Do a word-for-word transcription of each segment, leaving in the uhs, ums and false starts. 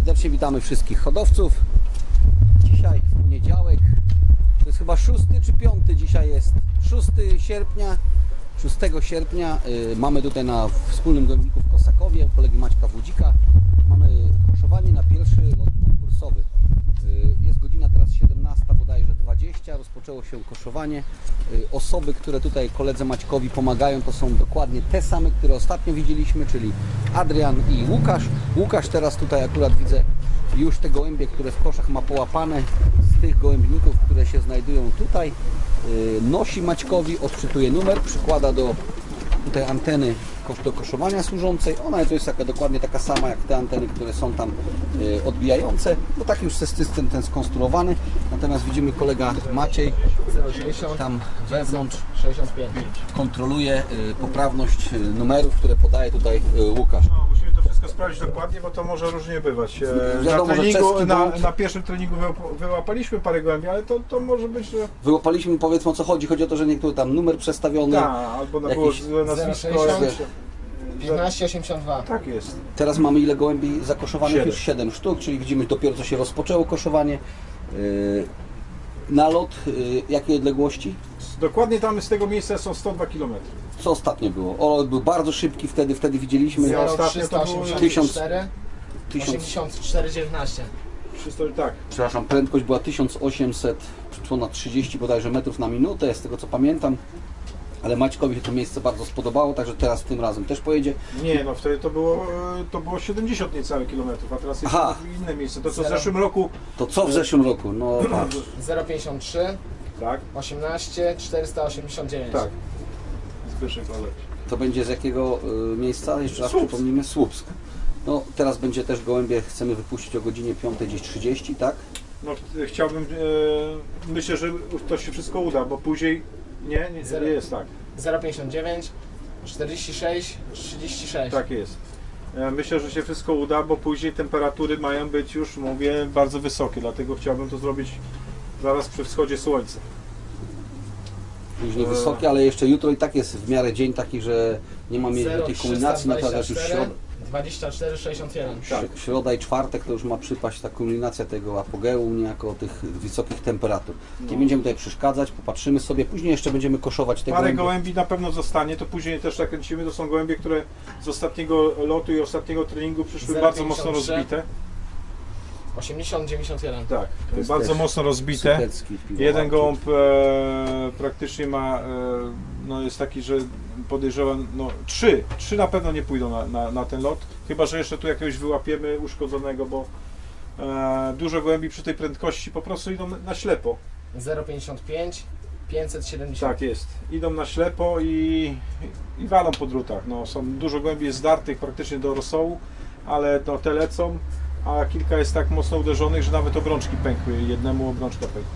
Serdecznie witamy wszystkich hodowców. Dzisiaj w poniedziałek, to jest chyba szósty czy piąty, dzisiaj jest szóstego sierpnia. szóstego sierpnia yy, mamy tutaj na wspólnym gołębniku w Kosakowie, u kolegi Maćka Wódzika. Mamy koszowanie na pierwszy lot konkursowy. Yy, jest godzina teraz siedemnasta bodajże dwadzieścia, rozpoczęło się koszowanie. Yy, osoby, które tutaj koledze Maćkowi pomagają, to są dokładnie te same, które ostatnio widzieliśmy, czyli Adrian i Łukasz. Łukasz teraz tutaj akurat widzę już te gołębie, które w koszach ma połapane z tych gołębników, które się znajdują tutaj. Yy, nosi Maćkowi, odczytuje numer, przykłada do tutaj anteny do koszowania służącej. Ona to jest taka, dokładnie taka sama jak te anteny, które są tam y, odbijające, bo taki już jest system ten skonstruowany. Natomiast widzimy kolega Maciej tam wewnątrz kontroluje y, poprawność y, numerów, które podaje tutaj y, Łukasz. No, musimy to wszystko sprawdzić dokładnie, bo to może różnie bywać. E, Wiadomo, na, treningu, że na, błąd... na pierwszym treningu wyłapaliśmy parę gołębi, ale to, to może być, że... Wyłapaliśmy, powiedzmy o co chodzi. Chodzi o to, że niektóry tam numer przestawiony. Tak, albo na było jakiś... złe nazwisko. piętnaście osiemdziesiąt dwa. Tak jest. Teraz mamy ile gołębi zakoszowanych? siedem. Już siedem sztuk, czyli widzimy dopiero co się rozpoczęło koszowanie. Yy, nalot, yy, jakiej odległości? Dokładnie tam z tego miejsca są sto dwa kilometry. Co ostatnio było? O, był bardzo szybki wtedy, wtedy widzieliśmy. Ja ostatnio trzysta to było osiemdziesiąt cztery, tysiąc, osiemdziesiąt cztery dziewiętnaście. trzysta, tak. przepraszam, prędkość była tysiąc osiemset, ponad trzydzieści bodajże metrów na minutę, z tego co pamiętam. Ale Maćkowi się to miejsce bardzo spodobało, także teraz tym razem też pojedzie. Nie, no wtedy to było, to było siedemdziesiąt niecałe kilometrów, a teraz jest Aha. inne miejsce. To co w Zero. zeszłym roku... To co w zeszłym roku? No patrz. zero pięćdziesiąt trzy, Tak, osiemnaście, czterysta osiemdziesiąt dziewięć. tak. Zbyszek Oleć. To będzie z jakiego y, miejsca? Jeszcze raz Słupsk. przypomnimy. Słupsk. No teraz będzie też gołębie, chcemy wypuścić o godzinie piątej gdzieś trzydzieści, tak? No chciałbym, e, myślę, że to się wszystko uda, bo później... Nie, nie, Zero. nie jest tak. zero pięćdziesiąt dziewięć, czterdzieści sześć, trzydzieści sześć. Tak jest. E, Myślę, że się wszystko uda, bo później temperatury mają być już, mówię, bardzo wysokie, dlatego chciałbym to zrobić zaraz przy wschodzie słońca. Później wysokie, ale jeszcze jutro i tak jest w miarę dzień taki, że nie ma mieć zero tej kulminacji, natomiast już środa, dwadzieścia cztery, sześćdziesiąt jeden. Tak. środa i czwartek to już ma przypaść ta kulminacja tego apogeum, niejako tych wysokich temperatur. Nie No. będziemy tutaj przeszkadzać, popatrzymy sobie, później jeszcze będziemy koszować te Parę gołębie. gołębi na pewno zostanie, to później też nakręcimy, to są gołębie, które z ostatniego lotu i ostatniego treningu przyszły zero bardzo mocno pięćdziesiąt trzy. rozbite. osiemdziesiąt, dziewięćdziesiąt jeden. Tak, To jest bardzo też mocno rozbite. Suchecki piwowarki. Jeden gołąb e, praktycznie ma, e, no jest taki, że podejrzewam, no trzy, trzy na pewno nie pójdą na, na, na ten lot, chyba że jeszcze tu jakiegoś wyłapiemy uszkodzonego, bo e, dużo gołębi przy tej prędkości po prostu idą na, na ślepo. zero pięćdziesiąt pięć, pięćset siedemdziesiąt. Tak jest, idą na ślepo i, i walą po drutach. No, są dużo gołębi jest zdartych praktycznie do rosołu, ale no, te lecą, a kilka jest tak mocno uderzonych, że nawet obrączki pękły, jednemu obrączka pękła.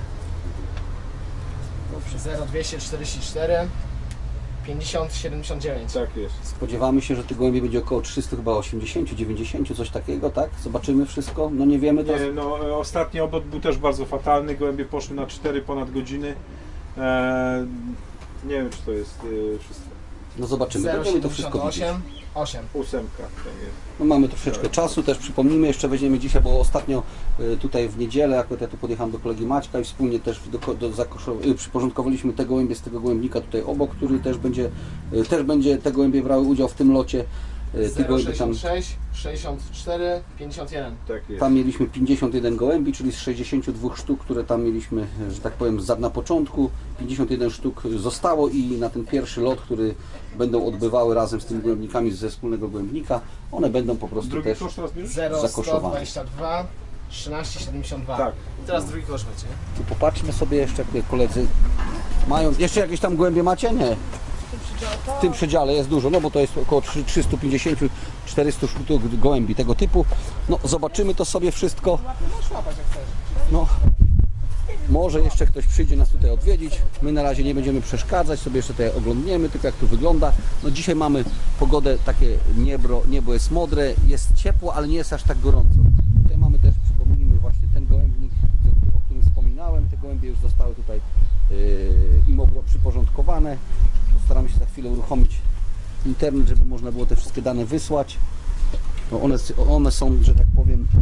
zero dwieście czterdzieści cztery, pięćdziesiąt, siedemdziesiąt dziewięć. Tak jest. Spodziewamy się, że tych gołębi będzie około trzysta, chyba osiemdziesiąt, dziewięćdziesiąt, coś takiego, tak? Zobaczymy wszystko, no nie wiemy to. Nie, no, e, ostatni obrót był też bardzo fatalny, gołębie poszły na cztery ponad godziny. E, nie wiem, czy to jest e, wszystko. No zobaczymy, zero będziemy to wszystko siedemdziesiąt widzieć. osiem, osiem. Ósemka. To jest. No mamy troszeczkę czasu, też przypomnijmy, jeszcze weźmiemy dzisiaj, bo ostatnio y, tutaj w niedzielę, akurat ja tu podjechałem do kolegi Maćka i wspólnie też do, do zakoszo- y, przyporządkowaliśmy te gołębie z tego gołębnika tutaj obok, który też będzie, y, też będzie te gołębie brały udział w tym locie. Y, tych zero gołębi tam, sześćdziesiąt sześć, sześćdziesiąt cztery, pięćdziesiąt jeden. Tak jest. tam mieliśmy pięćdziesiąt jeden gołębi, czyli z sześćdziesięciu dwóch sztuk, które tam mieliśmy, że tak powiem, za- na początku. pięćdziesiąt jeden sztuk zostało i na ten pierwszy lot, który będą odbywały razem z tymi gołębnikami ze wspólnego gołębnika, one będą po prostu Drugi też... koszt teraz bierzesz? zero sto Zakoszowane. dwadzieścia dwa, trzynaście siedemdziesiąt dwa. Tak. I teraz drugi kosz będzie. Tu popatrzmy sobie jeszcze, jak koledzy mają. Jeszcze jakieś tam głębie macie? Nie. W tym przedziale jest dużo, no bo to jest około trzysta pięćdziesiąt do czterystu sztuk gołębi tego typu. No zobaczymy to sobie wszystko. No, może jeszcze ktoś przyjdzie nas tutaj odwiedzić. My na razie nie będziemy przeszkadzać, sobie jeszcze tutaj oglądniemy, tylko jak tu wygląda. No dzisiaj mamy pogodę, takie niebo, niebo jest modre, jest ciepło, ale nie jest aż tak gorąco. Tutaj mamy też, przypomnijmy, właśnie ten gołębnik, o którym wspominałem. Te gołębie już zostały tutaj yy, im obro przyporządkowane. Postaramy się za chwilę uruchomić internet, żeby można było te wszystkie dane wysłać. No one, one są, że tak powiem,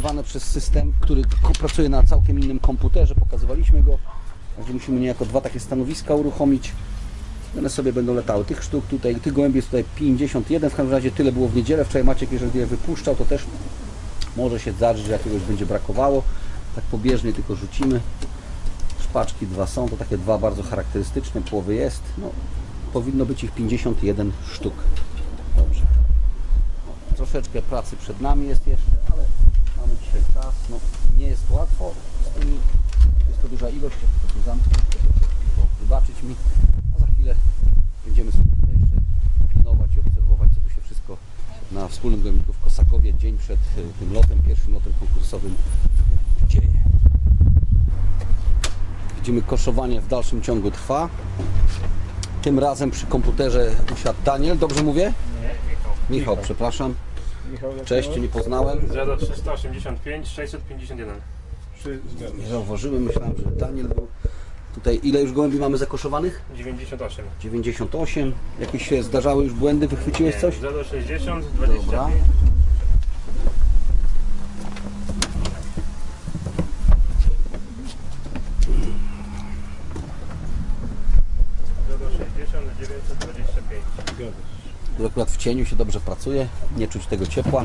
obsługiwane przez system, który ko- pracuje na całkiem innym komputerze, pokazywaliśmy go. Także musimy niejako dwa takie stanowiska uruchomić. One sobie będą latały. Tych sztuk tutaj, tych gołębi jest tutaj pięćdziesiąt jeden, w każdym razie tyle było w niedzielę. Wczoraj Maciek, jeżeli je wypuszczał, to też może się zdarzyć, że jakiegoś będzie brakowało. Tak pobieżnie tylko rzucimy. Szpaczki dwa są, to takie dwa bardzo charakterystyczne, połowy jest. No, powinno być ich pięćdziesiąt jeden sztuk. Dobrze. No, troszeczkę pracy przed nami jest jeszcze, ale mamy dzisiaj czas. No, nie jest łatwo z tymi. Jest to duża ilość, to tu zamknę, wybaczyć mi. A za chwilę będziemy sobie tutaj jeszcze pilnować i obserwować, co tu się wszystko na wspólnym gołębniku w Kosakowie dzień przed y, tym lotem, pierwszym lotem konkursowym dzieje. Widzimy, koszowanie w dalszym ciągu trwa. Tym razem przy komputerze usiadł Daniel, dobrze mówię? Nie, Michał. Michał, przepraszam. Michał, jak Cześć, to? cię nie poznałem. zero trzysta osiemdziesiąt pięć sześćset pięćdziesiąt jeden. Trzy zgadza Nie się. zauważyłem, myślałem, że Daniel był. Tutaj ile już gołębi mamy zakoszowanych? dziewięćdziesiąt osiem. dziewięćdziesiąt osiem. Jakieś się zdarzały już błędy? Wychwyciłeś coś? zero sześćdziesiąt dwadzieścia Dobra. pięć. zero sześćdziesiąt dziewięćset dwadzieścia pięć. Zgadza się. Tu akurat w cieniu się dobrze pracuje, nie czuć tego ciepła.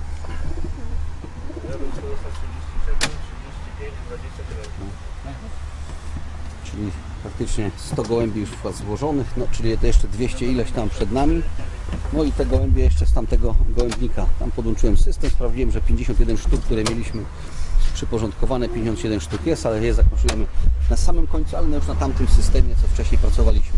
zero czterysta trzydzieści siedem trzydzieści pięć dwadzieścia siedem. Czyli praktycznie sto gołębi już złożonych, no, czyli to jeszcze dwieście ileś tam przed nami. No i te gołębie jeszcze z tamtego gołębnika. Tam podłączyłem system, sprawdziłem, że pięćdziesiąt jeden sztuk, które mieliśmy przyporządkowane, pięćdziesiąt jeden sztuk jest, ale je zakoszujemy na samym końcu, ale już na tamtym systemie, co wcześniej pracowaliśmy.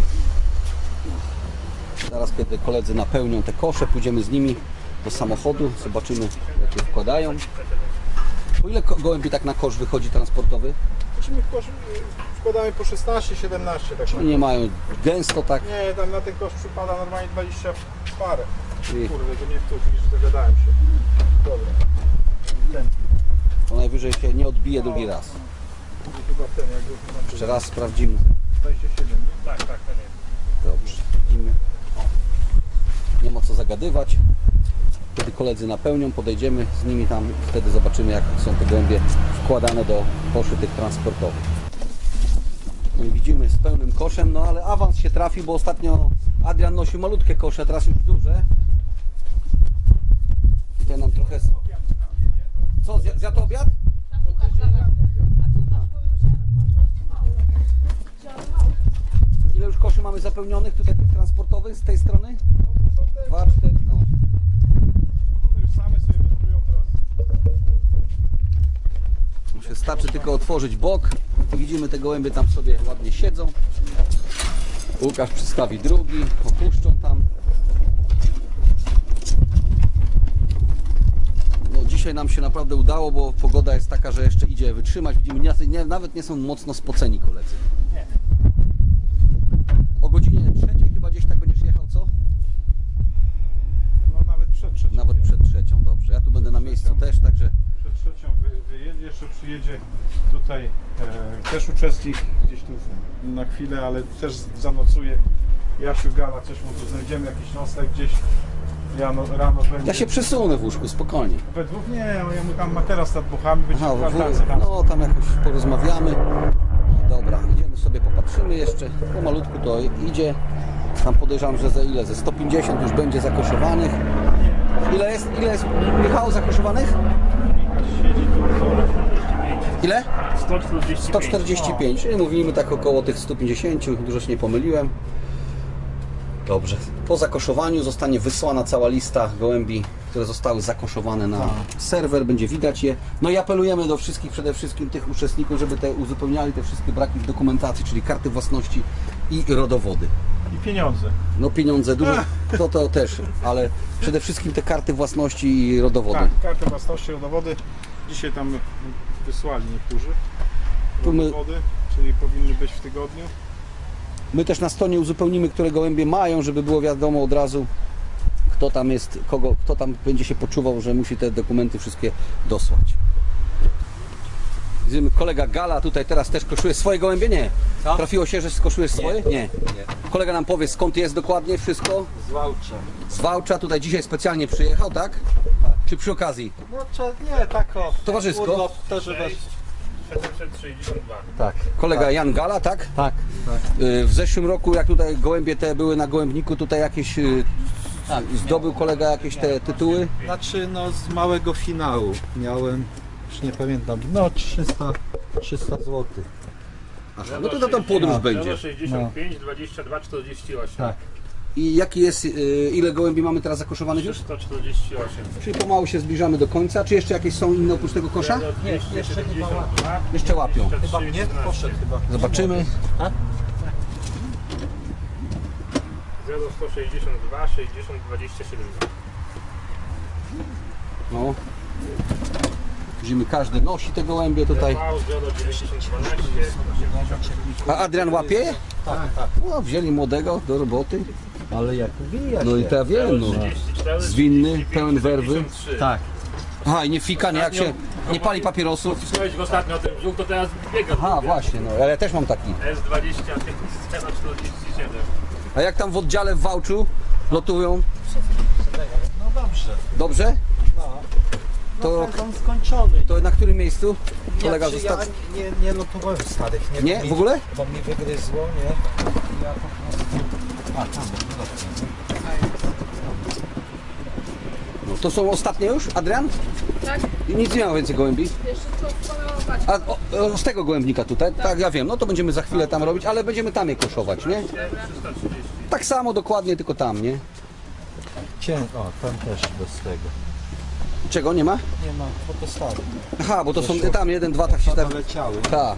Zaraz, kiedy koledzy napełnią te kosze, pójdziemy z nimi do samochodu, zobaczymy, jak je wkładają. Po ile ko- gołębi tak na kosz wychodzi transportowy? Znaczy my kosz, y, wkładamy po szesnaście siedemnaście tak Czyli nie mają gęsto tak. Nie, tam na ten kosz przypada normalnie dwadzieścia parę. Czyli Kurde, to mnie w tu, widzisz, dogadałem się. Dobra. Ten. to najwyżej się nie odbije drugi raz. Chyba ten, jak go chyba Jeszcze raz sprawdzimy. dwadzieścia siedem, nie? Tak, tak, to nie. Dobrze, widzimy. O. Nie ma co zagadywać. Kiedy koledzy napełnią, podejdziemy z nimi tam, wtedy zobaczymy, jak są te gołębie wkładane do koszy tych transportowych. No i widzimy z pełnym koszem, no ale awans się trafił, bo ostatnio Adrian nosił malutkie kosze, teraz już duże. Tutaj nam trochę... Co, zja- zjadł obiad? Ile już koszy mamy zapełnionych tutaj tych transportowych z tej strony? Dwa, cztery, no. One już same sobie wędrują teraz. Się starczy tylko otworzyć bok i widzimy, te gołębie tam sobie ładnie siedzą. Łukasz przystawi drugi, opuszczą tam. No, dzisiaj nam się naprawdę udało, bo pogoda jest taka, że jeszcze idzie wytrzymać. Widzimy, nie, nie, nawet nie są mocno spoceni koledzy. O godzinie trzeciej chyba gdzieś tak będziesz jechał, co? No nawet przed trzecią. Nawet przed trzecią, dobrze. Ja tu będę na miejscu też, także Przed trzecią wy, wyjedzie, jeszcze przyjedzie tutaj e, też uczestnik gdzieś tu na chwilę, ale też zanocuje. Jasiu Gala, coś mu tu znajdziemy, jakiś nocleg gdzieś. Rano, rano będzie. ja się przesunę w łóżku, spokojnie. We dwóch nie, ja mu tam materac nad buchami, będzie Aha, w w, kwartance tam. no tam jakoś porozmawiamy. Dobra, idziemy sobie, popatrzymy jeszcze. Pomalutku to idzie. Tam podejrzewam, że za ile? Ze sto pięćdziesiąt już będzie zakoszowanych. Ile jest, ile jest Michał zakoszowanych? Siedzi tu wzorek. Ile? sto czterdzieści pięć. sto czterdzieści pięć, czyli mówimy tak około tych stu pięćdziesięciu, dużo się nie pomyliłem. Dobrze. Po zakoszowaniu zostanie wysłana cała lista gołębi, które zostały zakoszowane na serwer, będzie widać je. No i apelujemy do wszystkich, przede wszystkim tych uczestników, żeby te uzupełniali te wszystkie braki w dokumentacji, czyli karty własności i rodowody. I pieniądze. No pieniądze dużo, to to też, ale przede wszystkim te karty własności i rodowody. Tak, kartę własności, rodowody. Dzisiaj tam wysłali niektórzy. Tu my- Rodowody, czyli powinny być w tygodniu. My też na stronie uzupełnimy, które gołębie mają, żeby było wiadomo od razu, kto tam jest, kogo, kto tam będzie się poczuwał, że musi te dokumenty wszystkie dosłać. Widzimy, kolega Gala tutaj teraz też koszuje swoje gołębie? Nie. Co? Trafiło się, że skoszujesz swoje? Nie. Nie. Kolega nam powie, skąd jest dokładnie wszystko? Z Wałcza. Z Wałcza, tutaj dzisiaj specjalnie przyjechał, tak? Czy przy okazji? No czy nie, tak o. Towarzysko? Urlop też bez... sześć siedemset sześćdziesiąt dwa. Tak, Kolega Jan Gala, tak? tak, tak. Y, W zeszłym roku, jak tutaj gołębie te były na gołębniku, tutaj jakieś y, Tak. zdobył kolega jakieś te tytuły? Znaczy no z małego finału miałem, już nie pamiętam, no trzysta, trzysta złotych. Aha, no to na tą podróż będzie. sześćdziesiąt pięć, dwadzieścia dwa, czterdzieści osiem. Tak. I jaki jest, y, ile gołębi mamy teraz zakoszowanych już? trzysta czterdzieści osiem. Czyli pomału się zbliżamy do końca. Czy jeszcze jakieś są inne oprócz tego kosza? Nie, jeszcze nie ma łapu. Jeszcze łapią. Chyba nie poszedł chyba. Zobaczymy. zero sto sześćdziesiąt dwa, sześćdziesiąt, dwadzieścia siedem. No. Widzimy, każdy nosi te gołębie tutaj. zero dziewięćdziesiąt dwanaście, osiemdziesiąt. A Adrian łapie? Tak, tak. No, wzięli młodego do roboty. Ale jak wija No i się. to ja wiem, no. Zwinny, pełen werwy. Tak. Aha, i nie fika, nie jak się nie pali papierosów. Wcisnąłeś go ostatnio o tym brzuch, to teraz biega. Aha, właśnie, no, ale ja też mam taki. S dwadzieścia pięć, zero czterdzieści siedem. A jak tam w oddziale w Wałczu lotują? No dobrze. Dobrze? No. To- No sezon skończony. To na którym miejscu? Kolega Znaczy, został. ja nie, nie lotowałem starych. Nie? mi- W ogóle? Bo mnie wygryzło, nie? I ja po prostu... A, tam, no dobrze. No, to są ostatnie już, Adrian? Tak, I nic nie miał więcej gołębi. jeszcze co spalała A o, o, z tego gołębnika tutaj? Tak, ja wiem. No to będziemy za chwilę tam robić, ale będziemy tam je koszować, nie? Tak samo dokładnie, tylko tam, nie? Cię... O, tam też bez tego. Czego nie ma? Nie ma, bo to stary. Aha, bo to są tam jeden, dwa, tak się Tam tam. leciały. Tak.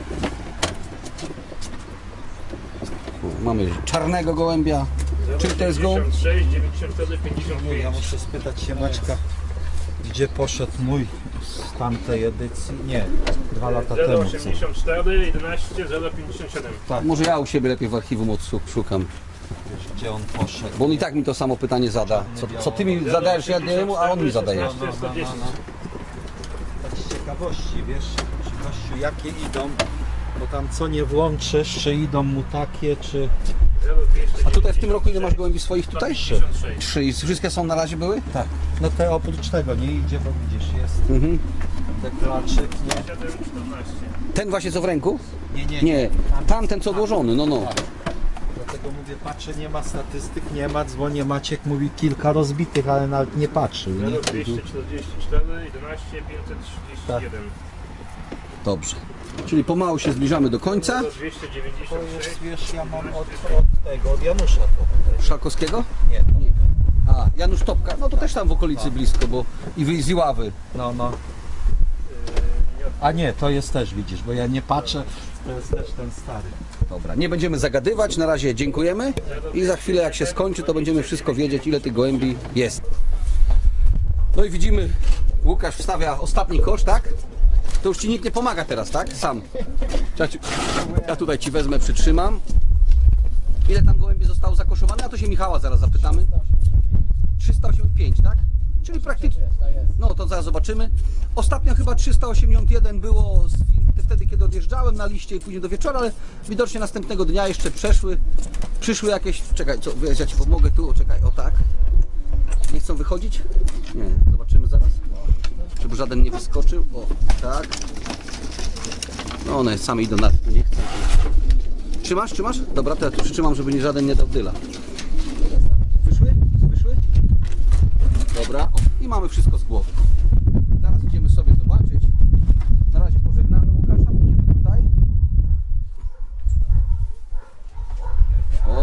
O, mamy czarnego gołębia. Czyli to jest gołąb? dziewięćdziesiąt sześć, dziewięćdziesiąt cztery, pięćdziesiąt Mój, ja pięć. muszę spytać się Maćka, gdzie poszedł mój z tamtej edycji? Nie, dwa lata zero temu. co? osiemdziesiąt cztery, jedenaście, zero pięćdziesiąt siedem. Może ja u siebie lepiej w archiwum odszukam. Wiesz, gdzie on poszedł? Bo on i tak mi to samo pytanie zada. Co, co ty mi zadajesz, ja jemu, a on mi zadaje. szesnaście, sto dziesięć. Tak z ciekawości, wiesz, czy gościu, jakie idą, bo tam co nie włączysz, czy idą mu takie, czy... zero dwieście A tutaj w tym roku ile masz gołębi swoich tutaj? pięćdziesiąt sześć. Trzy. I wszystkie są na razie były? Tak, no te oprócz tego nie idzie, bo widzisz, jest Mhm. deklaczyk, nie? siedem, czternaście. Ten właśnie co w ręku? Nie, nie, Nie. Tamten co odłożony, no no. Dlatego mówię, patrzę, nie ma statystyk, nie ma, dzwonię, Maciek mówi kilka rozbitych, ale nawet nie patrzył, nie? zero dwieście czterdzieści cztery, jedenaście, pięćset trzydzieści jeden. Dobrze. Czyli pomału się zbliżamy do końca. zero dwieście To dziewięćdziesiąt jest, sześć, wiesz, ja mam od, od tego, od Janusza to. Szalkowskiego? Nie, to, A, Janusz Topka. No to też tam w okolicy blisko, bo i z Iławy. no, no. A nie, to jest też, widzisz, bo ja nie patrzę, to jest też ten stary. Dobra, nie będziemy zagadywać, na razie dziękujemy i za chwilę jak się skończy, to będziemy wszystko wiedzieć, ile tych gołębi jest. No i widzimy, Łukasz wstawia ostatni kosz, tak? To już ci nikt nie pomaga teraz, tak? Sam. Ja tutaj ci wezmę, przytrzymam. Ile tam gołębi zostało zakoszowane? A to się Michała zaraz zapytamy. trzysta osiemdziesiąt pięć, tak? Czyli praktycznie. No to zaraz zobaczymy. Ostatnio chyba trzysta osiemdziesiąt jeden było z, wtedy, kiedy odjeżdżałem na liście i później do wieczora, ale widocznie następnego dnia jeszcze przeszły. Przyszły jakieś. Czekaj, co, wiesz, ja ci pomogę tu, o, czekaj, o tak. Nie chcą wychodzić? Nie, zobaczymy zaraz. Żeby żaden nie wyskoczył. O, tak. No one same idą na to, nie chcą. Trzymasz, trzymasz? Dobra, to ja tu przytrzymam, żeby nie żaden nie dał dyla. Wyszły? Wyszły? Dobra, o, i mamy wszystko z głowy. Teraz idziemy sobie zobaczyć. Na razie pożegnamy Łukasza, pójdziemy tutaj. O.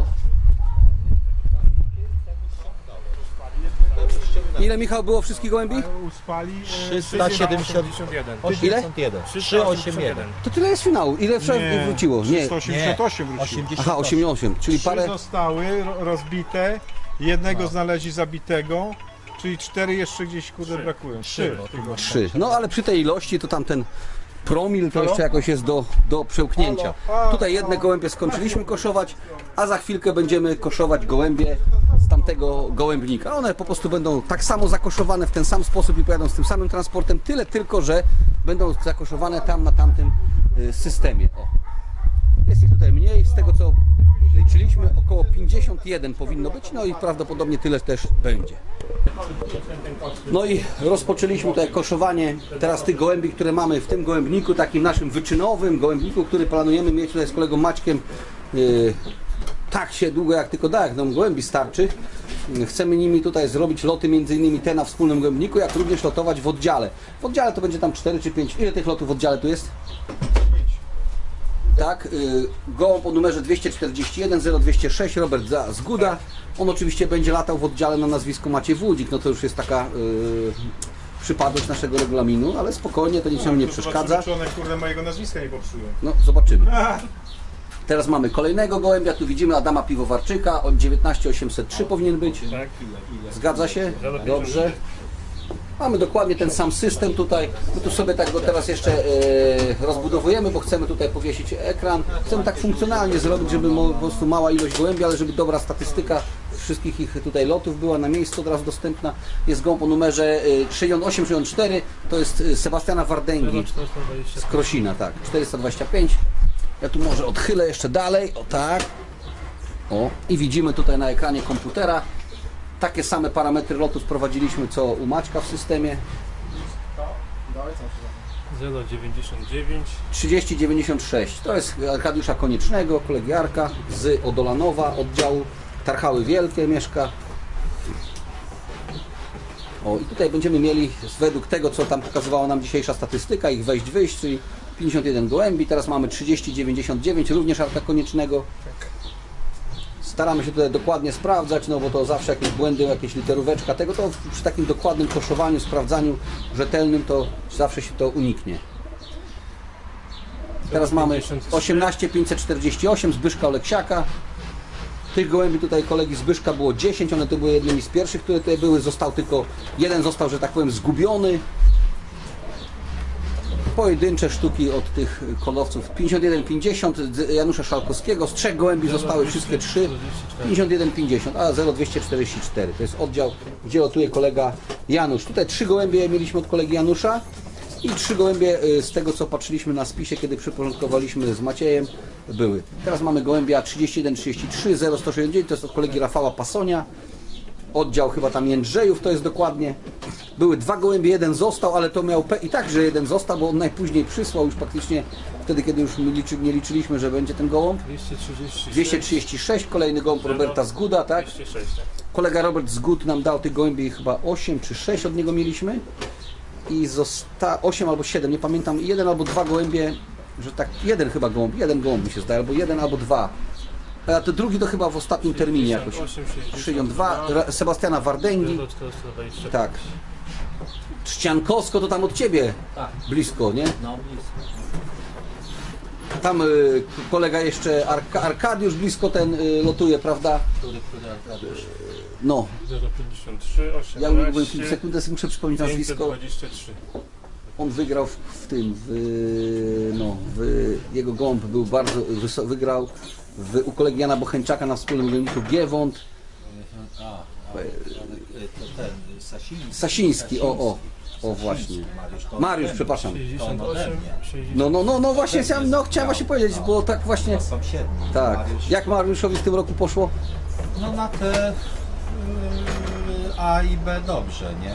Ile, Michał, było wszystkich gołębi? Uspali trzysta siedemdziesiąt jeden. osiemdziesiąt jeden. trzysta osiemdziesiąt jeden. To tyle jest finału. Ile wszak Nie, wróciło? Nie. trzysta osiemdziesiąt osiem wróciło. osiemdziesiąt Aha, osiemdziesiąt osiem, czyli Trzy parę. zostały ro- rozbite, jednego znaleźli zabitego, czyli cztery jeszcze gdzieś kurde brakują. Trzy. Trzy. No ale przy tej ilości to tamten promil to jeszcze jakoś jest do, do przełknięcia. Halo? Tutaj jedne gołębie skończyliśmy koszować, a za chwilkę będziemy koszować gołębie z tamtego gołębnika. One po prostu będą tak samo zakoszowane w ten sam sposób i pojadą z tym samym transportem, tyle tylko, że będą zakoszowane tam na tamtym y, systemie. O. Jest ich tutaj mniej, z tego co liczyliśmy około pięćdziesiąt jeden powinno być, no i prawdopodobnie tyle też będzie. No i rozpoczęliśmy tutaj koszowanie teraz tych gołębi, które mamy w tym gołębniku, takim naszym wyczynowym gołębniku, który planujemy mieć tutaj z kolegą Maćkiem yy, tak się długo jak tylko da, jak nam gołębi starczy. Chcemy nimi tutaj zrobić loty, między innymi te na wspólnym gołębniku, jak również lotować w oddziale. W oddziale to będzie tam cztery czy pięć. Ile tych lotów w oddziale tu jest? Tak, yy, gołąb o numerze dwieście czterdzieści jeden zero dwieście sześć, Robert Zguda. On oczywiście będzie latał w oddziale na nazwisku Maciej Wódzik, no to już jest taka yy, przypadłość naszego regulaminu, ale spokojnie, to niczemu nie przeszkadza. Czy one, kurde, mojego nazwiska nie popsują. No, zobaczymy. Teraz mamy kolejnego gołębia, tu widzimy Adama Piwowarczyka, od dziewiętnaście osiemset trzy powinien być. Tak. Zgadza się? Dobrze. Mamy dokładnie ten sam system tutaj. My tu sobie tak go teraz jeszcze e, rozbudowujemy, bo chcemy tutaj powiesić ekran. Chcemy tak funkcjonalnie zrobić, żeby mo, po prostu mała ilość gołębi, ale żeby dobra statystyka wszystkich ich tutaj lotów była na miejscu od razu dostępna. Jest gołąb o numerze sześćdziesiąt osiem sześćdziesiąt cztery, to jest Sebastiana Wardęgi z Krosina, tak, czterysta dwadzieścia pięć. Ja tu może odchylę jeszcze dalej, o tak. O, i widzimy tutaj na ekranie komputera. Takie same parametry lotu sprowadziliśmy co u Maćka w systemie. zero dziewięćdziesiąt dziewięć. trzydzieści dziewięćdziesiąt sześć. To jest Arkadiusza Koniecznego, kolegi Arka z Odolanowa, oddziału Tarchały Wielkie mieszka. O, i tutaj będziemy mieli według tego, co tam pokazywała nam dzisiejsza statystyka, ich wejść, wyjść, czyli pięćdziesiąt jeden gołębi. Teraz mamy trzydzieści dziewięćdziesiąt dziewięć, również Arka Koniecznego. Staramy się tutaj dokładnie sprawdzać, no bo to zawsze jakieś błędy, jakieś literóweczka tego, to przy takim dokładnym koszowaniu, sprawdzaniu rzetelnym, to zawsze się to uniknie. Teraz mamy osiemnaście pięćset czterdzieści osiem Zbyszka Oleksiaka. Tych gołębi tutaj kolegi Zbyszka było dziesięć, one to były jednymi z pierwszych, które tutaj były. Został tylko jeden, został, że tak powiem, zgubiony. Pojedyncze sztuki od tych kolowców. pięćdziesiąt jeden pięćdziesiąt Janusza Szalkowskiego. Z trzech gołębi zostały wszystkie trzy. pięćdziesiąt jeden pięćdziesiąt, a zero dwieście czterdzieści cztery. To jest oddział, gdzie lotuje kolega Janusz. Tutaj trzy gołębie mieliśmy od kolegi Janusza i trzy gołębie z tego, co patrzyliśmy na spisie, kiedy przyporządkowaliśmy z Maciejem, były. Teraz mamy gołębia trzydzieści jeden trzydzieści trzy zero sto sześćdziesiąt dziewięć, to jest od kolegi Rafała Pasonia. Oddział chyba tam Jędrzejów, to jest dokładnie. Były dwa gołębie, jeden został, ale to miał P i tak, że jeden został, bo on najpóźniej przysłał już praktycznie wtedy, kiedy już liczy, nie liczyliśmy, że będzie ten gołąb. dwieście trzydzieści sześć, kolejny gołąb Roberta Zguda, tak? Kolega Robert Zgud nam dał tych gołębi chyba osiem czy sześć od niego mieliśmy. I zostało osiem albo siedem, nie pamiętam, jeden albo dwa gołębie, że tak, jeden chyba gołąb, jeden gołąb mi się zdaje, albo jeden albo dwa. A to drugi to chyba w ostatnim terminie jakoś. sześćdziesiąt dwa, Sebastiana Wardęgi. Tak. Trzciankowsko to tam od ciebie blisko, nie? No, blisko. Tam y, kolega jeszcze Arka, Arkadiusz blisko ten y, lotuje, prawda? Który, który Arkadiusz? No. zero pięćdziesiąt trzy, Ja byłem osiemnaście, w sekundę, muszę przypomnieć nazwisko. pięćset dwadzieścia trzy. On wygrał w, w tym, w, no, w, jego gołąb był bardzo wysoko, wygrał w, u kolegi Jana Bocheńczaka na wspólnym gołębniku Giewont. A, a, ale to ten Sasiński. Sasiński, o, o, o właśnie. Mariusz, to Mariusz, ten. przepraszam. sześćdziesiąt osiem, sześćdziesiąt. No, no, no, no właśnie, chciałem, no, chciałem właśnie powiedzieć, bo tak właśnie, To są siedmiu. tak. Mariusz, Jak Mariuszowi w tym roku poszło? no na te y, A i B dobrze, nie?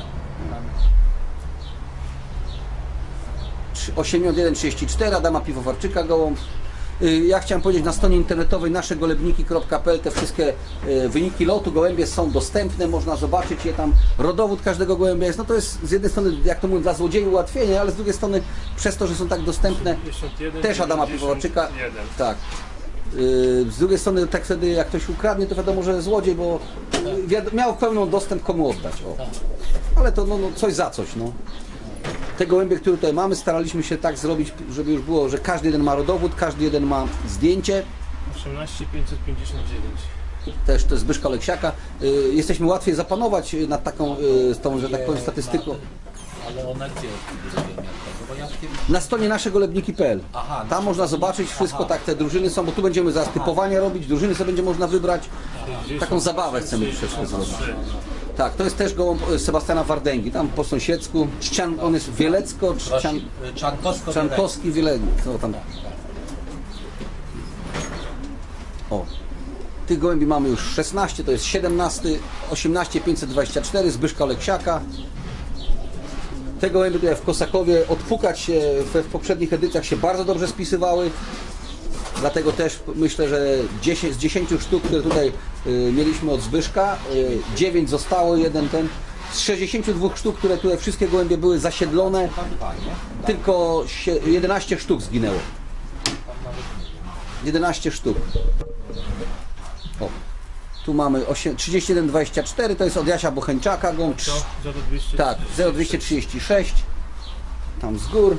osiemdziesiąt jeden trzydzieści cztery, Adama Piwowarczyka gołąb. Y, Ja chciałem powiedzieć, na stronie internetowej nasze golebniki kropka p l te wszystkie y, wyniki lotu, gołębie są dostępne, można zobaczyć je tam, rodowód każdego gołębia jest, no to jest z jednej strony, jak to mówię, dla złodziei ułatwienie, ale z drugiej strony przez to, że są tak dostępne, pięćdziesiąt jeden, też Adama dziewięćdziesiąt Piwowarczyka, jeden. tak. Y, Z drugiej strony, tak wtedy jak ktoś ukradnie, to wiadomo, że złodziej, bo y, wiad- miał pełną dostęp komu oddać, o. Ale to no, no, coś za coś, no. Te gołębie, które tutaj mamy, staraliśmy się tak zrobić, żeby już było, że każdy jeden ma rodowód, każdy jeden ma zdjęcie. osiemnaście pięćset pięćdziesiąt dziewięć. Też to jest Zbyszka Oleksiaka. Y, Jesteśmy łatwiej zapanować nad taką, y, tą, że tak powiem, statystyką. Ale one gdzie zrobiłem tego? Bo ja kiedyś... Na stronie nasze golebniki kropka p l. Aha, Tam można zobaczyć wszystko, Aha. tak, te drużyny są, bo tu będziemy zaraz typowania robić, drużyny sobie będzie można wybrać. Taką zabawę chcemy troszeczkę zrobić. Tak, to jest też gołąb y, Sebastiana Wardęgi, tam po sąsiedzku. Czcian, on jest Wielecko, Czcian, Czarnkowsko. Czarnkowski, Wielecko, co tam. O. Tych gołębi mamy już szesnaście, to jest siedemnaście, osiemnaście pięćset dwadzieścia cztery Zbyszka Oleksiaka. Te gołębie tutaj w Kosakowie odpukać się w, w poprzednich edycjach się bardzo dobrze spisywały. Dlatego też myślę, że dziesięć, z dziesięciu sztuk, które tutaj y, mieliśmy od Zbyszka, y, dziewięć zostało, jeden ten. Z sześćdziesięciu dwóch sztuk, które tutaj wszystkie gołębie były zasiedlone, tylko sie, jedenaście sztuk zginęło. jedenaście sztuk. O, tu mamy osiem, trzydzieści jeden dwadzieścia cztery, to jest od Jasia Bocheńczaka, gołąb. zero dwieście Tak, zero dwieście trzydzieści sześć. Tam z gór.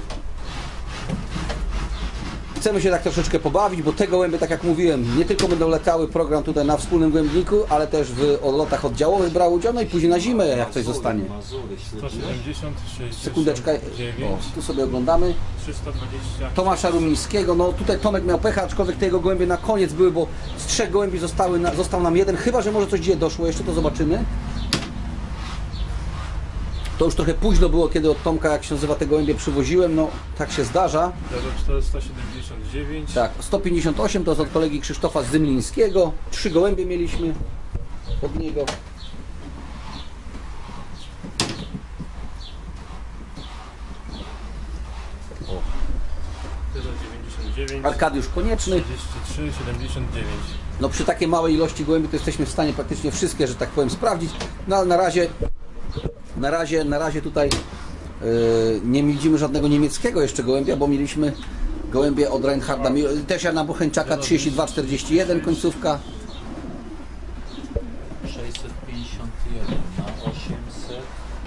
Chcemy się tak troszeczkę pobawić, bo te gołębie, tak jak mówiłem, nie tylko będą latały program tutaj na wspólnym gołębniku, ale też w lotach oddziałowych brały udział, no i później na zimę, jak coś zostanie. sto siedemdziesiąt, sześćdziesiąt Sekundeczkę, dziewięć, o, tu sobie oglądamy. trzysta dwadzieścia. Tomasza Rumińskiego, no tutaj Tomek miał pecha, aczkolwiek te jego gołębie na koniec były, bo z trzech gołębi zostały na, został nam jeden, chyba że może coś dzisiaj doszło, jeszcze to zobaczymy. To już trochę późno było, kiedy od Tomka, jak się nazywa, te gołębie przywoziłem, no tak się zdarza. zero czterysta siedemdziesiąt dziewięć. Tak, sto pięćdziesiąt osiem to jest od kolegi Krzysztofa Zymlińskiego, trzy gołębie mieliśmy od niego. zero dziewięćdziesiąt dziewięć. Arkadiusz Konieczny. trzydzieści trzy siedemdziesiąt dziewięć. No przy takiej małej ilości gołębi to jesteśmy w stanie praktycznie wszystkie, że tak powiem, sprawdzić. No ale na razie, na razie, na razie tutaj yy, nie widzimy żadnego niemieckiego jeszcze gołębia, bo mieliśmy gołębie od Reinharda, też Jana Bocheńczaka, trzydzieści dwa czterdzieści jeden końcówka. sześćset pięćdziesiąt jeden na osiemset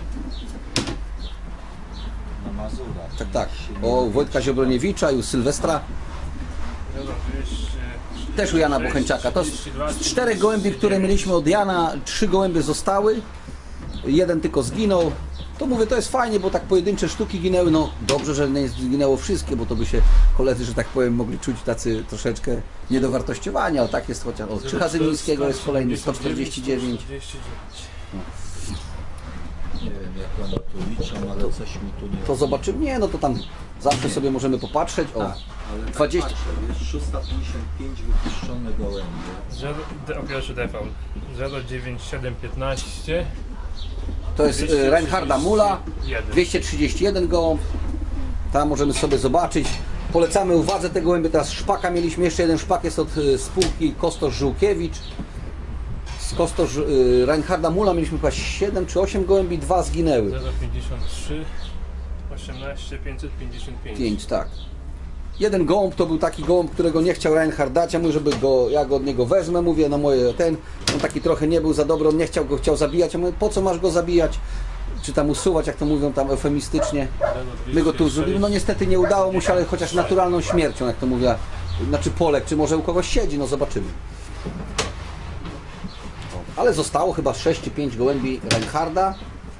na Mazurach. Tak, tak. O Wojtka Ziobroniewicza i u Sylwestra. zero dwieście Też u Jana Bocheńczaka. To z, z czterech gołębi, które mieliśmy od Jana, trzy gołębie zostały. Jeden tylko zginął. To mówię, to jest fajnie, bo tak pojedyncze sztuki ginęły. No dobrze, że nie zginęło wszystkie, bo to by się koledzy, że tak powiem, mogli czuć tacy troszeczkę niedowartościowani, ale tak jest chociaż. O, Krzycha Zymińskiego jest kolejny, sto czterdzieści dziewięć. Nie wiem jak one tu liczą, ale coś mi tu nie... To zobaczymy. Nie, no to tam zawsze sobie możemy popatrzeć. O, Tak, ale tak dwadzieścia. patrzę, jest trzysta pięćdziesiąt pięć wypuszczone gołębie. zero, de, o pierwszy default. zero dziewięć siedem piętnaście. To jest y, Reinharda Mula, jeden. dwieście trzydzieści jeden gołąb. Tam możemy sobie zobaczyć. Polecamy uwadze te gołębie. Teraz szpaka mieliśmy, jeszcze jeden szpak jest od y, spółki Kostosz Żółkiewicz. Z Kostosz y, Reinharda Mula mieliśmy chyba siedem czy osiem gołębi, dwa zginęły. zero pięćdziesiąt trzy osiemnaście pięćset pięćdziesiąt pięć. pięć, tak. Jeden gołąb to był taki gołąb, którego nie chciał Reinhard dać, ja mówię, żeby go, ja go od niego wezmę, mówię, no moje ten, on taki trochę nie był za dobry, on nie chciał go, chciał zabijać, ja mówię, po co masz go zabijać, czy tam usuwać, jak to mówią tam eufemistycznie. My go tu zrobimy, no niestety nie udało mu się, ale chociaż naturalną śmiercią, jak to mówię, znaczy Polek, czy może u kogoś siedzi, no zobaczymy. Ale zostało chyba sześć czy pięć gołębi Reinharda.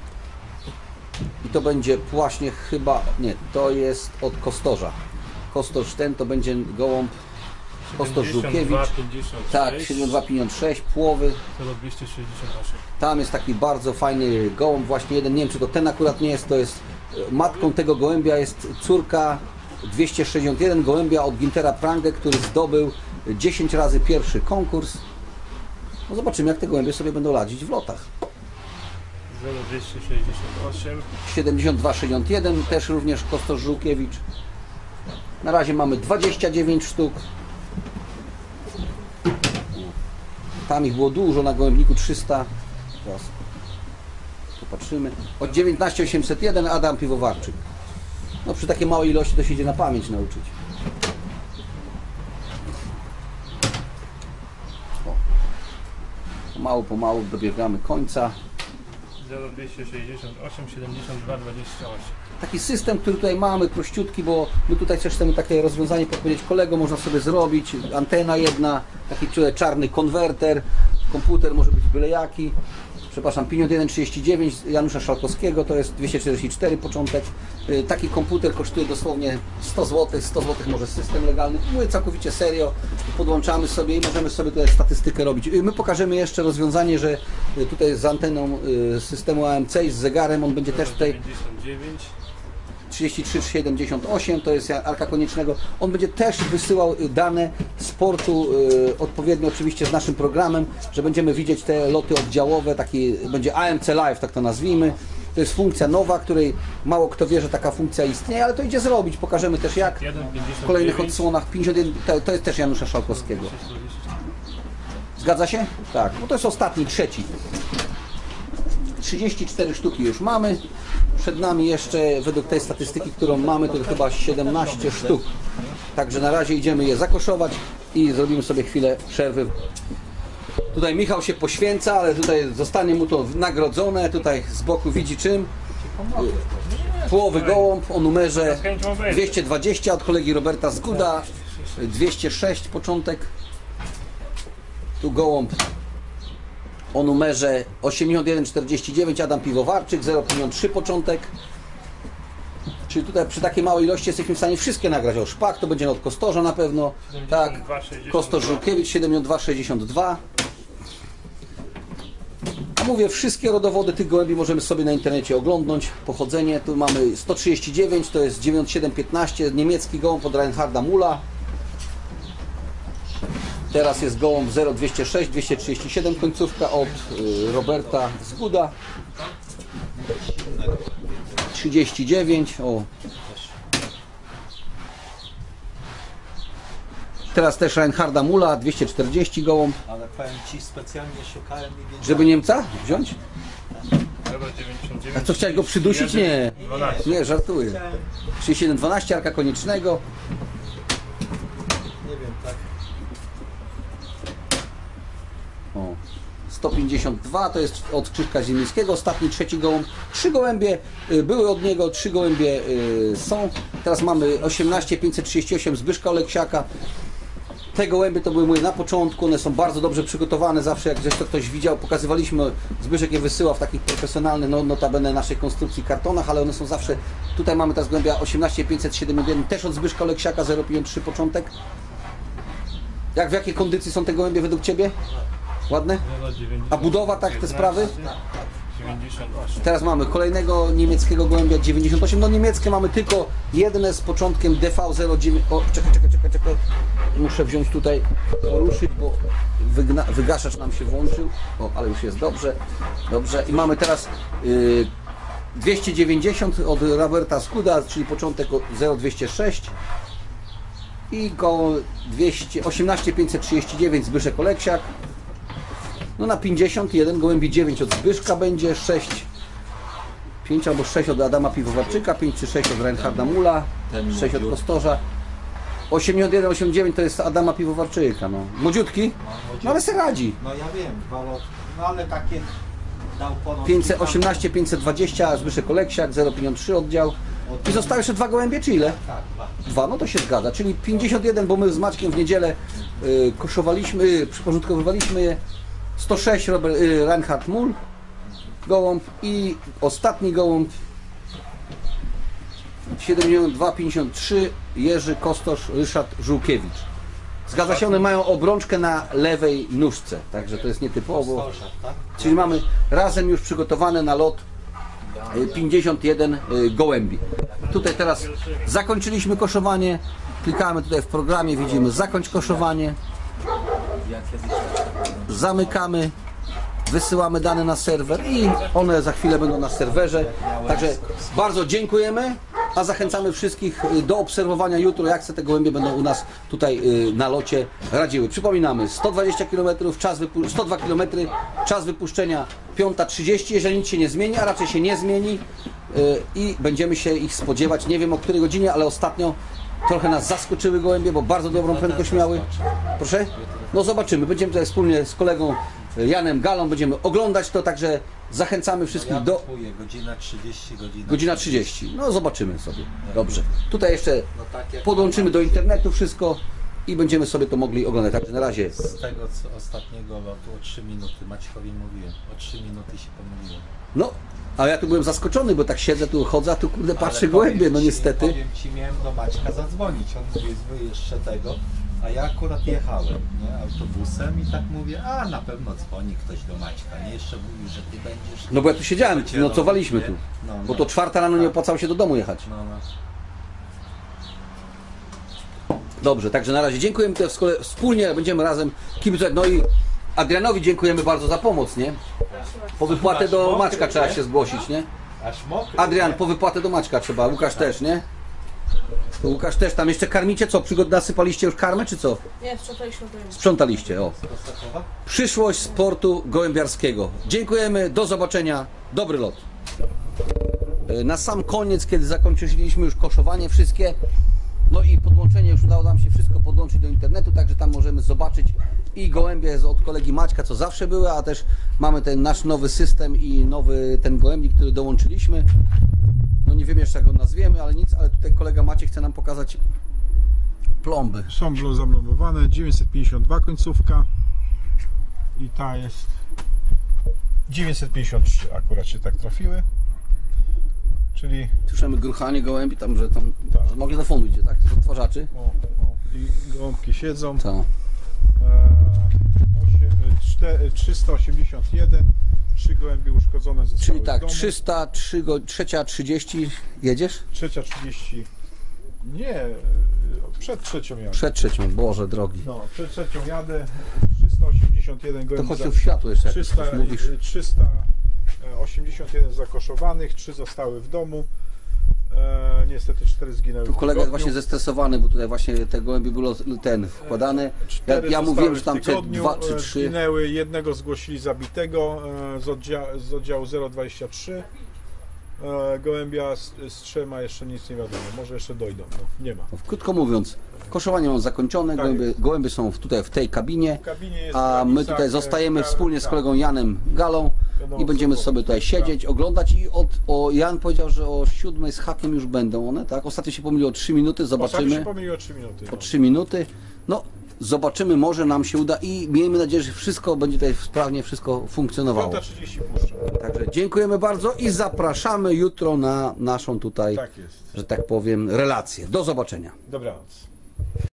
I to będzie właśnie chyba, nie, to jest od Kostorza. Kostosz ten to będzie gołąb Kostosz Żółkiewicz. Tak, siedemdziesiąt dwa pięćdziesiąt sześć, płowy. zero dwieście sześćdziesiąt osiem. Tam jest taki bardzo fajny gołąb, właśnie jeden, nie wiem czy to ten akurat nie jest, to jest matką tego gołębia jest córka dwieście sześćdziesiąt jeden gołębia od Gintera Prangę, który zdobył dziesięć razy pierwszy konkurs. No zobaczymy, jak te gołębie sobie będą ladzić w lotach. zero dwieście sześćdziesiąt osiem. siedemdziesiąt dwa sześćdziesiąt jeden, też również Kostosz Żółkiewicz. Na razie mamy dwadzieścia dziewięć sztuk. Tam ich było dużo, na gołębniku trzysta. Teraz popatrzymy. Od dziewiętnaście osiemset jeden Adam Piwowarczyk. No przy takiej małej ilości to się idzie na pamięć nauczyć. O. Pomału, pomału dobiegamy końca. zero dwieście sześćdziesiąt osiem siedemdziesiąt dwa dwadzieścia osiem. Taki system, który tutaj mamy, prościutki, bo my tutaj też chcemy takie rozwiązanie podpowiedzieć kolego, można sobie zrobić, antena jedna, taki czarny konwerter, komputer może być byle jaki, przepraszam, pięćdziesiąt jeden trzydzieści dziewięć Janusza Szalkowskiego, to jest dwieście czterdzieści cztery początek, taki komputer kosztuje dosłownie sto złotych, sto złotych może system legalny, mówię całkowicie serio, podłączamy sobie i możemy sobie tutaj statystykę robić. My pokażemy jeszcze rozwiązanie, że tutaj z anteną systemu A M C i z zegarem, on będzie też tutaj dziewięćdziesiąt dziewięć. trzydzieści trzy siedemdziesiąt osiem, to jest Arka Koniecznego. On będzie też wysyłał dane z portu, y, odpowiednio oczywiście z naszym programem, że będziemy widzieć te loty oddziałowe, taki będzie A M C Live, tak to nazwijmy. To jest funkcja nowa, której mało kto wie, że taka funkcja istnieje, ale to idzie zrobić. Pokażemy też jak w kolejnych odsłonach. pięćdziesiąt jeden, to, to jest też Janusza Szałkowskiego. Zgadza się? Tak, bo to jest ostatni, trzeci. trzydzieści cztery sztuki już mamy. Przed nami jeszcze, według tej statystyki, którą mamy, to chyba siedemnaście sztuk. Także na razie idziemy je zakoszować i zrobimy sobie chwilę przerwy. Tutaj Michał się poświęca, ale tutaj zostanie mu to nagrodzone. Tutaj z boku widzi czym. Połowy gołąb o numerze dwieście dwadzieścia od kolegi Roberta Zguda. dwieście sześć początek. Tu gołąb o numerze osiemdziesiąt jeden czterdzieści dziewięć Adam Piwowarczyk, zero pięćdziesiąt trzy początek. Czyli tutaj przy takiej małej ilości jesteśmy w stanie wszystkie nagrać. O, szpak to będzie od Kostorza na pewno. Tak, Kostosz Żółkiewicz siedemdziesiąt dwa sześćdziesiąt dwa. Mówię, wszystkie rodowody tych gołębi możemy sobie na internecie oglądnąć. Pochodzenie, tu mamy sto trzydzieści dziewięć, to jest dziewięćdziesiąt siedem piętnaście, niemiecki gołąb od Reinharda Mulla. Teraz jest gołąb zero dwieście sześć dwieście trzydzieści siedem, końcówka od y, Roberta Zguda. trzydzieści dziewięć, o. Teraz też Reinharda Mulla, dwieście czterdzieści gołąb. Ale powiem Ci, specjalnie szukałem i wiedziałem. Żeby Niemca wziąć? dziewięćdziesiąt dziewięć, A co, chciałeś go przydusić? Nie. dwanaście. Nie, żartuję. trzydzieści jeden dwanaście Arka Koniecznego. Nie wiem, tak. O. sto pięćdziesiąt dwa to jest od Krzyżka Ziemińskiego, ostatni, trzeci gołąb. Trzy gołębie y, były od niego, trzy gołębie y, są. Teraz mamy osiemnaście pięćset trzydzieści osiem Zbyszka Oleksiaka. Te gołębie to były moje na początku, one są bardzo dobrze przygotowane, zawsze jak zresztą ktoś widział, pokazywaliśmy, Zbyszek je wysyła w takich profesjonalnych, no, notabene naszej konstrukcji kartonach, ale one są zawsze, tutaj mamy teraz gołębia osiemnaście pięćset siedemdziesiąt jeden, też od Zbyszka Oleksiaka, zero pięćdziesiąt trzy początek. Jak, w jakiej kondycji są te gołębie według Ciebie? Ładne? A budowa, tak, te sprawy? dziewięćdziesiąt osiem. Teraz mamy kolejnego niemieckiego gołębia dziewięćdziesiąt osiem. No niemieckie mamy tylko jedne z początkiem D V zero dziewięć. O, czekaj, czekaj, czekaj, czekaj. Muszę wziąć tutaj, poruszyć, bo wygna, wygaszacz nam się włączył. O, ale już jest dobrze. Dobrze. I mamy teraz y, dwieście dziewięćdziesiąt od Roberta Zguda, czyli początek zero dwieście sześć. I go dwieście osiemnaście pięćset trzydzieści dziewięć Zbyszek Oleksiak. No na pięćdziesiąt jeden gołębi dziewięć od Zbyszka będzie, sześć, pięć albo sześć od Adama Piwowarczyka, pięć czy sześć od Reinharda Mulla, sześć od Kostorza. osiemdziesiąt jeden osiemdziesiąt dziewięć to jest Adama Piwowarczyka, no. Młodziutki? No ale se radzi. No ja wiem, dwa lot, no ale takie dał ponad... pięćset osiemnaście pięćset dwadzieścia Zbyszek Oleksiak, zero pięćdziesiąt trzy oddział. I zostały jeszcze dwa gołębie, czy ile? Tak, dwa. Dwa, no to się zgadza, czyli pięćdziesiąt jeden, bo my z Maćkiem w niedzielę y, koszowaliśmy, y, przyporządkowywaliśmy je. sto sześć Robert, y, Reinhard Mull gołąb i ostatni gołąb siedemdziesiąt dwa pięćdziesiąt trzy Jerzy Kostosz Ryszard Żółkiewicz. Zgadza się, one mają obrączkę na lewej nóżce, także to jest nietypowo. Kostorza, tak? Czyli mamy razem już przygotowane na lot y, pięćdziesiąt jeden y, gołębi. Tutaj teraz zakończyliśmy koszowanie. Klikamy tutaj w programie, widzimy zakończ koszowanie. Zamykamy, wysyłamy dane na serwer i one za chwilę będą na serwerze. Także bardzo dziękujemy, a zachęcamy wszystkich do obserwowania jutro, jak te gołębie będą u nas tutaj na locie radziły. Przypominamy, sto dwadzieścia kilometrów, czas wypu- sto dwa kilometry, czas wypuszczenia piąta trzydzieści, jeżeli nic się nie zmieni, a raczej się nie zmieni i będziemy się ich spodziewać, nie wiem o której godzinie, ale ostatnio trochę nas zaskoczyły gołębie, bo bardzo dobrą prędkość miały. Proszę? No zobaczymy. Będziemy tutaj wspólnie z kolegą Janem Galą będziemy oglądać to, także zachęcamy wszystkich Ja do... kupuję, godzina trzydzieści, godzina Godzina trzydzieści. No zobaczymy sobie. Dobrze. Tutaj jeszcze No tak jak podłączymy do internetu wszystko i będziemy sobie to mogli oglądać. Także na razie. z tego co ostatniego lotu o trzy minuty, Maćkowi mówiłem, o trzy minuty się pomyliłem. No, a ja tu byłem zaskoczony, bo tak siedzę, tu chodzę, a tu kurde patrzę Ale gołębie, powiem no ci- niestety. Powiem Ci, miałem do Maćka zadzwonić, on mówi, wy jeszcze tego, A ja akurat jechałem, nie, autobusem i tak mówię, a na pewno dzwoni ktoś do Maćka, nie, jeszcze mówił, że ty będziesz... No bo ja tu siedziałem, Cię nocowaliśmy robi, tu. nie? No, Bo no. to czwarta rano nie opłacało się do domu jechać. No, no. Dobrze, także na razie dziękujemy tutaj wspólnie, będziemy razem kibicować. No i Adrianowi dziękujemy bardzo za pomoc, nie? Po wypłatę do Mokry, Maćka trzeba nie? się zgłosić, nie? Aż mokry. Adrian, nie? po wypłatę do Maćka trzeba, Łukasz też, nie? To Łukasz też, tam jeszcze karmicie co? Przygod nasypaliście już karmę, czy co? Nie, sprzątaliśmy to już. Sprzątaliście, o. Kosakowa? Przyszłość sportu gołębiarskiego. Dziękujemy, do zobaczenia, dobry lot. Na sam koniec, kiedy zakończyliśmy już koszowanie wszystkie, no i podłączenie, już udało nam się wszystko podłączyć do internetu, także tam możemy zobaczyć i gołębie od kolegi Maćka, co zawsze były, a też mamy ten nasz nowy system i nowy ten gołębik, który dołączyliśmy. No nie wiem jeszcze jak go nazwiemy, ale nic, ale tutaj kolega Maciek chce nam pokazać plomby. Są zaplombowane, dziewięćset pięćdziesiąt dwa końcówka i ta jest dziewięćset pięćdziesiąt trzy, akurat się tak trafiły, czyli Słyszymy gruchanie gołębi, tam, że tam Tak. z magnetofonu idzie, tak? Z odtwarzaczy. o, o, i gołąbki siedzą. To. E, osiem- cztery- trzysta osiemdziesiąt jeden, trzy gołębie uszkodzone zostały Czyli w tak, domu. trzysta trzy, go, trzecia trzydzieści jedziesz? Trzecia trzydzieści, nie, e, przed trzecią jadę. Przed trzecią, Boże drogi. No, przed trzecią jadę, trzysta osiemdziesiąt jeden To gołębi chodź za- tu w światło jeszcze, jak trzysta, coś mówisz. trzysta osiemdziesiąt jeden zakoszowanych, trzy zostały w domu. E, niestety cztery zginęły. Tu w kolega jest tygodniu. właśnie zestresowany, bo tutaj właśnie te gołębie było ten wkładane. Ja, Cztery ja zostały mówiłem, że w tam te tygodniu, dwa czy e, trzy. Zginęły, jednego zgłosili zabitego e, z, oddzia z oddziału zero dwadzieścia trzy. E, gołębia z, z trzema jeszcze nic nie wiadomo, może jeszcze dojdą, no, nie ma. Krótko mówiąc, koszowanie mam zakończone, Tak gołębie, jest. gołębie są w- tutaj w tej kabinie, W kabinie jest a my granica, tutaj e, zostajemy ka- wspólnie z tak. kolegą Janem Galą Będą i będziemy obserwować. sobie tutaj siedzieć, oglądać i od, o, Jan powiedział, że o siódmej z hakiem już będą one, tak? Ostatnio się pomyliło o trzy minuty, Ostatnio zobaczymy. się pomyliło trzy minuty. O No. trzy minuty. No, zobaczymy, może nam się uda i miejmy nadzieję, że wszystko będzie tutaj sprawnie wszystko funkcjonowało. piąta trzydzieści puszcza. Także dziękujemy bardzo i zapraszamy jutro na naszą tutaj, Tak jest. że tak powiem, relację. Do zobaczenia. Dobranoc.